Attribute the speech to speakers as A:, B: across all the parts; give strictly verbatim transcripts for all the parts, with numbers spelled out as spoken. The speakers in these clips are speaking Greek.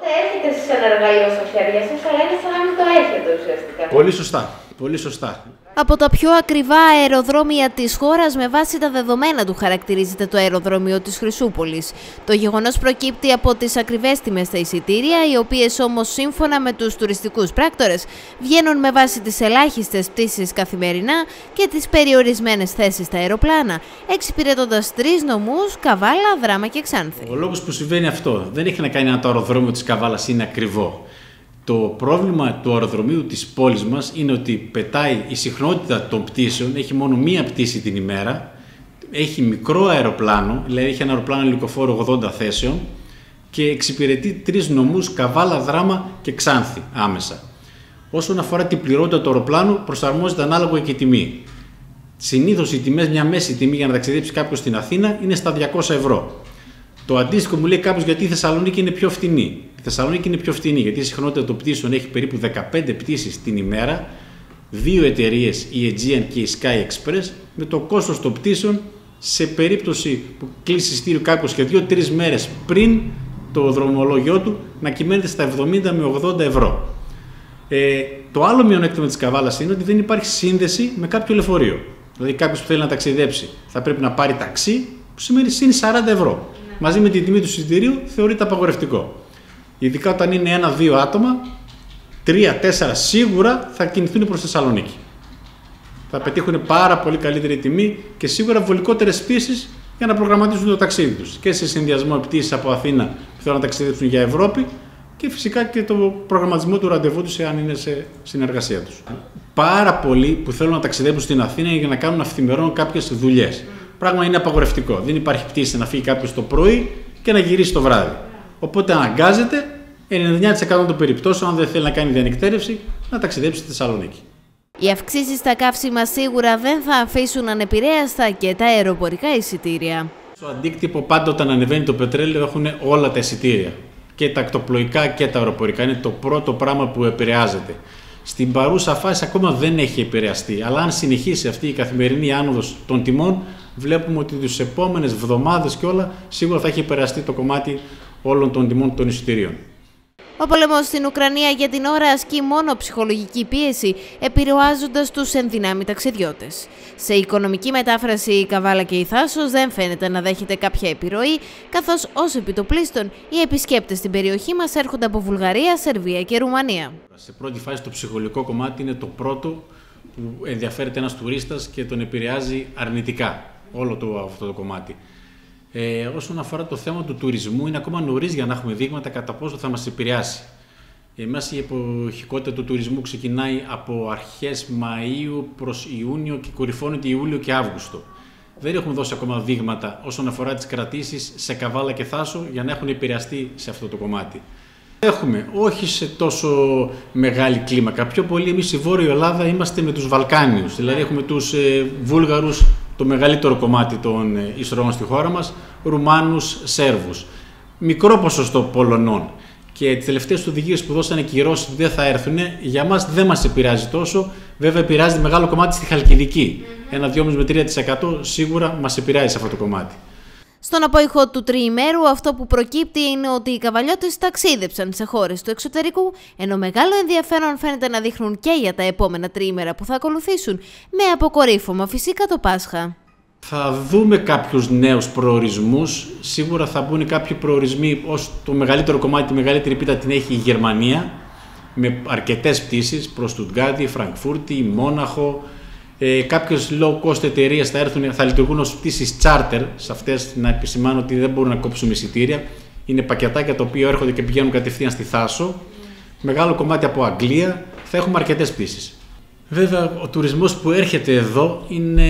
A: Έχετε εσείς ένα εργαλείο στα χέρια σας, αλλά είναι σαν να μην το έχετε ουσιαστικά.
B: Πολύ σωστά. Πολύ σωστά.
C: Από τα πιο ακριβά αεροδρόμια της χώρας με βάση τα δεδομένα του χαρακτηρίζεται το αεροδρόμιο της Χρυσούπολης. Το γεγονός προκύπτει από τις ακριβές τιμές στα εισιτήρια, οι οποίες όμως σύμφωνα με τους τουριστικούς πράκτορες βγαίνουν με βάση τις ελάχιστες πτήσεις καθημερινά και τις περιορισμένες θέσεις στα αεροπλάνα, εξυπηρετώντας τρεις νομούς, Καβάλα, Δράμα και Ξάνθη.
B: Ο λόγος που συμβαίνει αυτό δεν έχει να κάνει αν το αεροδρόμιο της Καβάλας είναι ακριβό. Το πρόβλημα του αεροδρομίου της πόλης μας είναι ότι πετάει η συχνότητα των πτήσεων, έχει μόνο μία πτήση την ημέρα, έχει μικρό αεροπλάνο, δηλαδή έχει ένα αεροπλάνο ελικοφόρο ογδόντα θέσεων και εξυπηρετεί τρεις νομούς, Καβάλα, Δράμα και Ξάνθη άμεσα. Όσον αφορά την πληρότητα του αεροπλάνου, προσαρμόζεται ανάλογα και η τιμή. Συνήθως οι τιμές, μια μέση τιμή για να ταξιδέψει κάποιος στην Αθήνα είναι στα διακόσια ευρώ. Το αντίστοιχο μου λέει κάποιος γιατί η Θεσσαλονίκη είναι πιο φτηνή. Η Θεσσαλονίκη είναι πιο φτηνή γιατί η συχνότητα των πτήσεων έχει περίπου δεκαπέντε πτήσεις την ημέρα, δύο εταιρείες, η Aegean και η Sky Express, με το κόστος των πτήσεων σε περίπτωση που κλείσει εισιτήριο κάποιος και δύο-τρεις μέρες πριν το δρομολόγιο του να κυμαίνεται στα εβδομήντα με ογδόντα ευρώ. Ε, το άλλο μειονέκτημα της Καβάλας είναι ότι δεν υπάρχει σύνδεση με κάποιο λεωφορείο. Δηλαδή κάποιος που θέλει να ταξιδέψει θα πρέπει να πάρει ταξί, που σημαίνει συν σαράντα ευρώ. Μαζί με την τιμή του εισιτηρίου θεωρείται απαγορευτικό. Ειδικά όταν είναι ένα-δύο άτομα, τρία-τέσσερα σίγουρα θα κινηθούν προς Θεσσαλονίκη. Θα πετύχουν πάρα πολύ καλύτερη τιμή και σίγουρα βολικότερες πτήσεις για να προγραμματίσουν το ταξίδι τους. Και σε συνδυασμό πτήσεις από Αθήνα που θέλουν να ταξιδέψουν για Ευρώπη και φυσικά και το προγραμματισμό του ραντεβού τους εάν είναι σε συνεργασία τους. Πάρα πολλοί που θέλουν να ταξιδέψουν στην Αθήνα για να κάνουν αυθημερών κάποιες δουλειές. Πράγμα είναι απαγορευτικό. Δεν υπάρχει πτήση να φύγει κάποιος το πρωί και να γυρίσει το βράδυ. Οπότε αναγκάζεται ενενήντα εννέα τοις εκατό των περιπτώσεων, αν δεν θέλει να κάνει διανυκτέρευση, να ταξιδέψει στη Θεσσαλονίκη.
C: Οι αυξήσεις στα καύσιμα σίγουρα δεν θα αφήσουν ανεπηρέαστα και τα αεροπορικά εισιτήρια.
B: Στο αντίκτυπο πάντα όταν ανεβαίνει το πετρέλαιο έχουν όλα τα εισιτήρια. Και τα ακτοπλοϊκά και τα αεροπορικά. Είναι το πρώτο πράγμα που επηρεάζεται. Στην παρούσα φάση ακόμα δεν έχει επηρεαστεί. Αλλά αν συνεχίσει αυτή η καθημερινή άνοδος των τιμών, βλέπουμε ότι τις επόμενες εβδομάδες και όλα σίγουρα θα έχει επηρεαστεί το κομμάτι όλων των τιμών των εισιτηρίων.
C: Ο πόλεμος στην Ουκρανία για την ώρα ασκεί μόνο ψυχολογική πίεση, επηρεάζοντας τους ενδυνάμει ταξιδιώτες. Σε οικονομική μετάφραση, η Καβάλα και η Θάσος δεν φαίνεται να δέχεται κάποια επιρροή, καθώς ως επιτοπλίστων οι επισκέπτες στην περιοχή μας έρχονται από Βουλγαρία, Σερβία και Ρουμανία.
B: Σε πρώτη φάση το ψυχολογικό κομμάτι είναι το πρώτο που ενδιαφέρεται ένας τουρίστας και τον επηρεάζει αρνητικά όλο το, αυτό το κομμάτι. Ε, όσον αφορά το θέμα του τουρισμού, είναι ακόμα νωρίς για να έχουμε δείγματα κατά πόσο θα μας επηρεάσει. Εμάς η εποχικότητα του τουρισμού ξεκινάει από αρχές Μαΐου προς Ιούνιο και κορυφώνεται Ιούλιο και Αύγουστο. Δεν έχουμε δώσει ακόμα δείγματα όσον αφορά τις κρατήσεις σε Καβάλα και Θάσο για να έχουν επηρεαστεί σε αυτό το κομμάτι. Έχουμε, όχι σε τόσο μεγάλη κλίμακα. Πιο πολύ εμείς στη Βόρεια Ελλάδα είμαστε με τους Βαλκάνιους. Δηλαδή έχουμε τους ε, Βούλγαρους, το μεγαλύτερο κομμάτι των ε, εισρωών στη χώρα μας, Ρουμάνους, Σέρβους. Μικρό ποσοστό Πολωνών. Και τις τελευταίες οδηγίες που δώσανε κυρώσεις ότι δεν θα έρθουν, για μας δεν μας επηρεάζει τόσο. Βέβαια, επηρεάζει μεγάλο κομμάτι στη Χαλκιδική. Ένα δύο με τρία τοις εκατό σίγουρα μας επηρεάζει σε αυτό το κομμάτι.
C: Στον απόϊχο του τριημέρου, αυτό που προκύπτει είναι ότι οι καβαλιώτες ταξίδεψαν σε χώρες του εξωτερικού, ενώ μεγάλο ενδιαφέρον φαίνεται να δείχνουν και για τα επόμενα τριήμερα που θα ακολουθήσουν, με αποκορύφωμα φυσικά το Πάσχα.
B: Θα δούμε κάποιους νέους προορισμούς. Σίγουρα θα μπουν κάποιοι προορισμοί, ως το μεγαλύτερο κομμάτι, τη μεγαλύτερη πίτα την έχει η Γερμανία, με αρκετές πτήσεις προς Στουτγκάρδη, Φραγκφούρτη, Μόναχο. Ε, κάποιες low cost εταιρείες θα, έρθουν, θα λειτουργούν ως πτήσεις charter. Σε αυτές να επισημάνω ότι δεν μπορούν να κόψουν εισιτήρια. Είναι πακετάκια τα οποία έρχονται και πηγαίνουν κατευθείαν στη Θάσο. Μεγάλο κομμάτι από Αγγλία. Θα έχουμε αρκετές πτήσεις. Βέβαια, ο τουρισμός που έρχεται εδώ είναι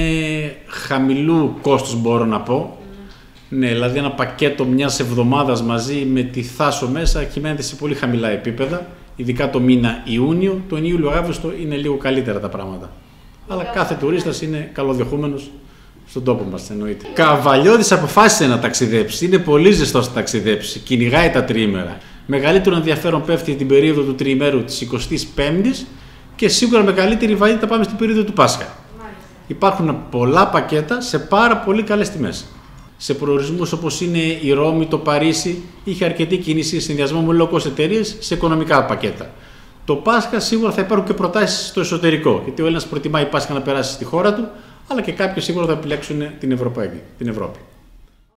B: χαμηλού κόστους, μπορώ να πω. Ναι, δηλαδή ένα πακέτο μιας εβδομάδας μαζί με τη Θάσο μέσα κυμαίνεται σε πολύ χαμηλά επίπεδα. Ειδικά το μήνα Ιούνιο. Τον Ιούλιο-Αύγουστο είναι λίγο καλύτερα τα πράγματα. Αλλά κάθε τουρίστας είναι καλοδιοχούμενος στον τόπο μας, εννοείται. Καβαλιώτης αποφάσισε να ταξιδέψει. Είναι πολύ ζεστός να ταξιδέψει. Κυνηγάει τα τριήμερα. Μεγαλύτερο ενδιαφέρον πέφτει την περίοδο του τριημέρου της εικοστής πέμπτης και σίγουρα μεγαλύτερη βαρύτητα πάμε στην περίοδο του Πάσχα. Μάλιστα. Υπάρχουν πολλά πακέτα σε πάρα πολύ καλές τιμές. Σε προορισμούς όπως είναι η Ρώμη, το Παρίσι, είχε αρκετή κίνηση σε συνδυασμό με low cost εταιρείες σε οικονομικά πακέτα. Το Πάσχα σίγουρα θα υπάρχουν και προτάσεις στο εσωτερικό, γιατί ο Έλληνας προτιμάει η Πάσχα να περάσει στη χώρα του, αλλά και κάποιοι σίγουρα θα επιλέξουν την, Ευρωπαϊκή, την Ευρώπη.